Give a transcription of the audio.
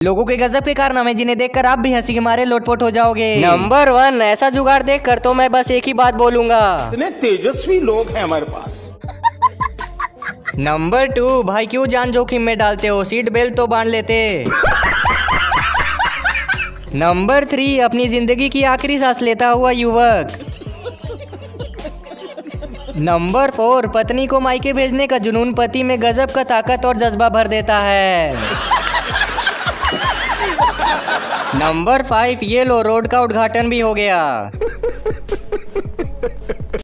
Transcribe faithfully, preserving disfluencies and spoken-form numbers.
लोगों के गजब के कारनामे जिन्हें देखकर आप भी हंसी के मारे लोटपोट हो जाओगे। नंबर वन, ऐसा जुगाड़ देखकर तो मैं बस एक ही बात बोलूंगा, इतने तेजस्वी लोग हैं हमारे पास। नंबर टू, भाई क्यों जान जोखिम में डालते हो, सीट बेल्ट तो बांध लेते। नंबर थ्री, अपनी जिंदगी की आखिरी सांस लेता हुआ युवक। नंबर फोर, पत्नी को मायके भेजने का जुनून पति में गजब का ताकत और जज्बा भर देता है। नंबर फाइव, ये लो रोड का उद्घाटन भी हो गया।